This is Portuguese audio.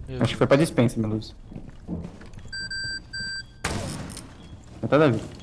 Acho que foi pra dispensa, minha luz. Metade da vida.